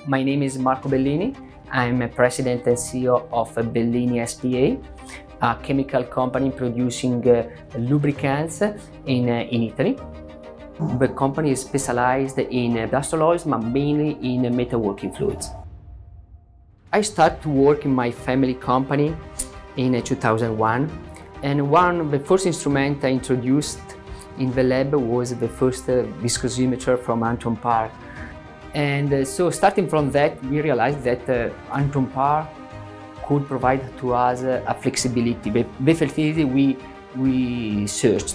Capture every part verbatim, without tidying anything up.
My name is Marco Bellini. I'm a president and C E O of Bellini S P A, a chemical company producing uh, lubricants in, uh, in Italy. The company is specialized in industrial oils, but mainly in metalworking fluids. I started to work in my family company in two thousand one, and one of the first instruments I introduced in the lab was the first uh, viscosimeter from Anton Paar. And uh, so starting from that, we realized that uh, Anton Paar could provide to us uh, a flexibility, the, the flexibility we, we searched.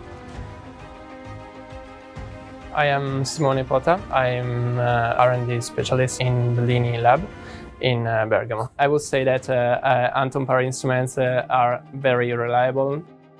I am Simone Pota. I am uh, R and D specialist in Bellini Lab in uh, Bergamo. I would say that uh, uh, Anton Paar instruments uh, are very reliable.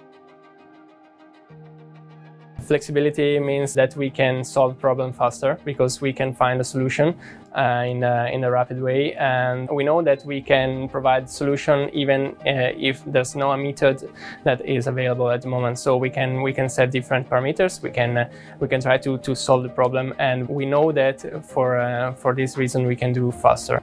Flexibility means that we can solve problems faster because we can find a solution uh, in, a, in a rapid way, and we know that we can provide solution even uh, if there's no method that is available at the moment. So we can we can set different parameters. We can uh, we can try to to solve the problem, and we know that for uh, for this reason we can do faster.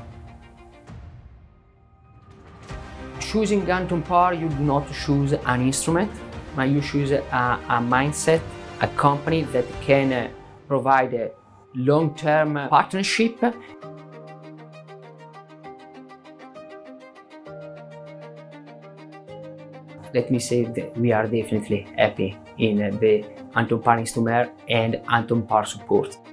Choosing Anton Paar, you do not choose an instrument, but you choose a, a mindset, a company that can uh, provide a long-term partnership. Let me say that we are definitely happy in uh, the Anton Paar instrument and Anton Paar support.